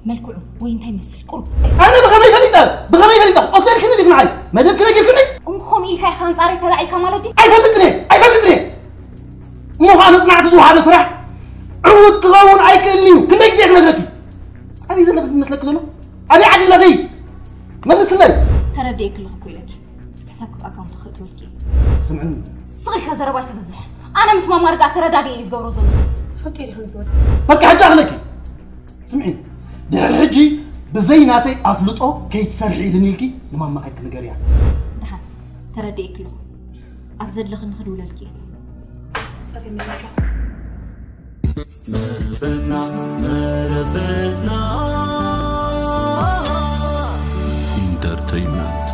ملكو وين تيمثل قرب انا بخمي فليطه قلت لك كني معي ما دام كني كني خم إلك خان صاري تبعي كمالتي اي فلتني مو خان صنعت زو هذا صراحه عود كغون اي كلنيو كني زيك نغرتي ابي زلك مسلك زلو ابي عدل لغي ما نسلم ترديك لك كويلك حسابك اكونت خطولكي سمعني صغير كزرباش تبزح انا مش ما مرقع تردادي يزغورو زلو تفلتي لي خلص ولد فك حاجه اخلكي سمعي دحر حجي بزيناتي افلطو كي تسرحي لنيلكي لما ما خيك نغريا دحر ترديك له ابزلخ نخدوللكي صافي مربتنا Entertainment